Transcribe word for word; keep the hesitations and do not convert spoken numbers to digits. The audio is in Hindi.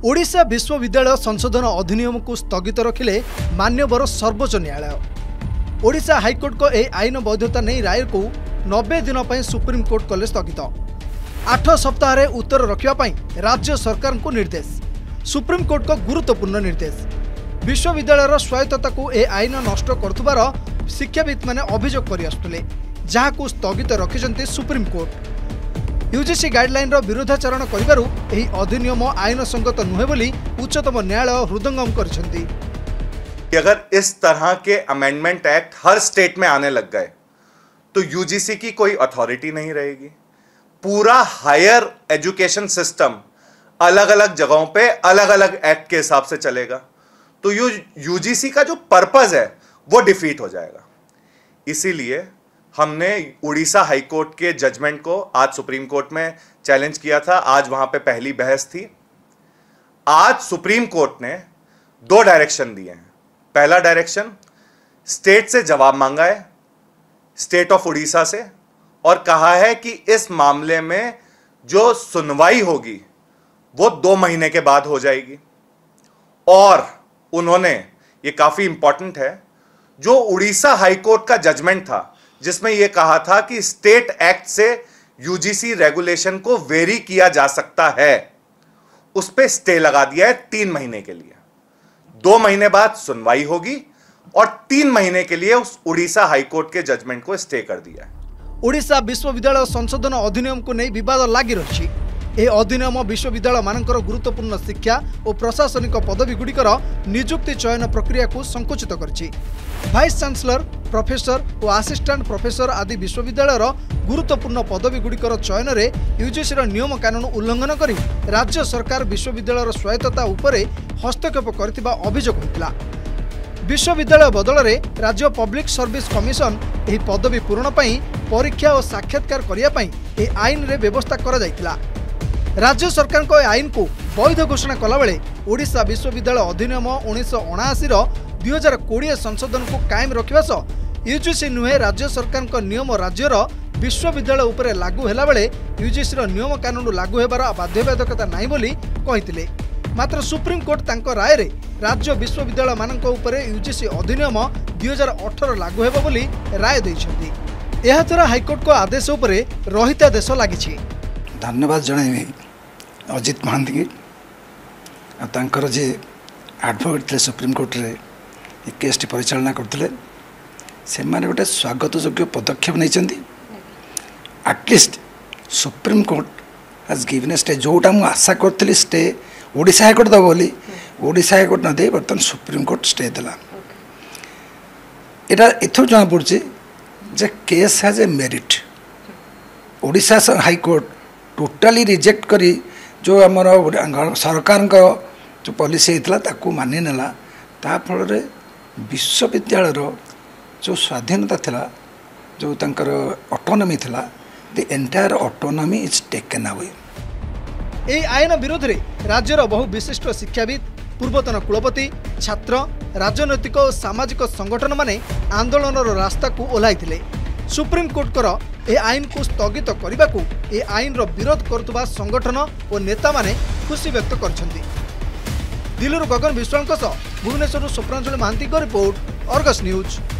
ओडिशा विश्वविद्यालय संशोधन अधिनियम को स्थगित रखिले मान्यवर सर्वोच्च न्यायालय। ओडिशा हाईकोर्ट को यह आईन वैधता नहीं राय को नब्बे दिन पर सुप्रीम कोर्ट कले स्थगित। आठ सप्ताह रे उत्तर रखा राज्य सरकार को निर्देश। सुप्रीम कोर्ट को गुरुत्वपूर्ण निर्देश। विश्वविद्यालय स्वायत्तता को यह आईन नष्ट करुवार शिक्षाविद मैंने अभियोग कर आसुले, जहां स्थगित रखिंट सुप्रीम कोर्ट। यूजीसी गाइडलाइन रो विरोधाचरण करिबारु एही अधिनियम आईन संगत नुहे बोली उच्चतम न्यायालय हृदयंगम करछंती। अगर इस तरह के अमेंडमेंट एक्ट हर स्टेट में आने लग गए तो यूजीसी की कोई अथॉरिटी नहीं रहेगी। पूरा हायर एजुकेशन सिस्टम अलग अलग जगहों पे अलग अलग एक्ट के हिसाब से चलेगा, तो यू यूजीसी का जो पर्पस है वो डिफीट हो जाएगा। इसीलिए हमने उड़ीसा हाईकोर्ट के जजमेंट को आज सुप्रीम कोर्ट में चैलेंज किया था। आज वहां पे पहली बहस थी। आज सुप्रीम कोर्ट ने दो डायरेक्शन दिए हैं। पहला डायरेक्शन, स्टेट से जवाब मांगा है, स्टेट ऑफ उड़ीसा से, और कहा है कि इस मामले में जो सुनवाई होगी वो दो महीने के बाद हो जाएगी। और उन्होंने, ये काफी इंपॉर्टेंट है, जो उड़ीसा हाईकोर्ट का जजमेंट था जिसमें यह कहा था कि स्टेट एक्ट से यूजीसी रेगुलेशन को वेरी किया जा सकता है, उस पे स्टे लगा दिया है तीन महीने के लिए। दो महीने बाद सुनवाई होगी और तीन महीने के लिए उस उड़ीसा हाईकोर्ट के जजमेंट को स्टे कर दिया है। ओडिशा विश्वविद्यालय संशोधन अधिनियम को नहीं विवाद लगी रही। यह अधिनियम विश्वविद्यालय मानकर गुरुत्वपूर्ण शिक्षा और प्रशासनिक पदवी गुड़िकर नियुक्ति चयन प्रक्रिया को संकुचित करछि। वाइस चांसलर, प्रोफेसर और असिस्टेंट प्रोफेसर आदि विश्वविद्यालय गुरुत्वपूर्ण पदवी गुड़िकर चयन में यूजीसी नियम कानून उल्लंघन करी राज्य सरकार विश्वविद्यालय स्वायत्तता उपरे हस्तक्षेप करथिबा अभियोग होइतिला। विश्वविद्यालय बदल में राज्य पब्लिक सर्विस कमिशन यह पदवी पूरण पई परीक्षा और साक्षात्कार करिया पई ए आईन रे व्यवस्था करा जायतिला। राज्य सरकार को आईन को वैध घोषणा कला बेले ओडिशा विश्वविद्यालय अधिनियम उन्नीस सौ अणाशी दुई हजार कोड़े संशोधन को कायम रखा सह यूजीसी नुहे राज्य सरकार को नियम राज्यर विश्वविद्यालय उपरे लागू हैला बेले यूजीसी नियम कानून लागू हेबार बाध्यबाधकता नहीं बोली कहिथिले। मात्र सुप्रीम कोर्ट तांको राय रे राज्य विश्वविद्यालय मानक उपरे यूजीसी अधिनियम दुई हजार अठर लागू हेबो बोली राय दैछन्ती। एहा द्वारा हाईकोर्ट को आदेश उपरे रहितादेश लागिछि। धन्यवाद जणाइबे अजित महांती की तांकर जे एडवोकेट थे सुप्रीम कोर्ट रे ये केस टी परिचालना करते से माने गोटे स्वागत योग्य पदक्षेप नहीं। At least supreme court has given a stay, जोटा मुझे आशा करी स्टे ओडिशा हाईकोर्ट दब बोली ओडिशा हाईकोर्ट न दे बर्तमान सुप्रीम कोर्ट स्टे देला। यहाँ एथर जना पड़े जे case has a merit. Odisha high court totally reject करी जो आमर सरकार जो पॉलिसी होता ताकू मानि नेला, ता फल विश्वविद्यालय जो स्वाधीनता थिला, जो तंकर ऑटोनॉमी थिला, the entire autonomy is taken away. ए आईन विरोध में राज्यर बहु विशिष्ट शिक्षाविद, पूर्वतन कुलपति, छात्र, राजनैतिक और सामाजिक संगठन माने आंदोलन रास्ता को ओह्लाइथिले। सुप्रीम कोर्ट कर ए आईन को स्थगित करने को ए आईन रो विरोध करतुबा संगठन और नेता माने खुशी व्यक्त करछन्ती। दिल्ली गगन विश्वाल भुवनेश्वर स्वप्नांजलि महांती को रिपोर्ट, अर्गस न्यूज।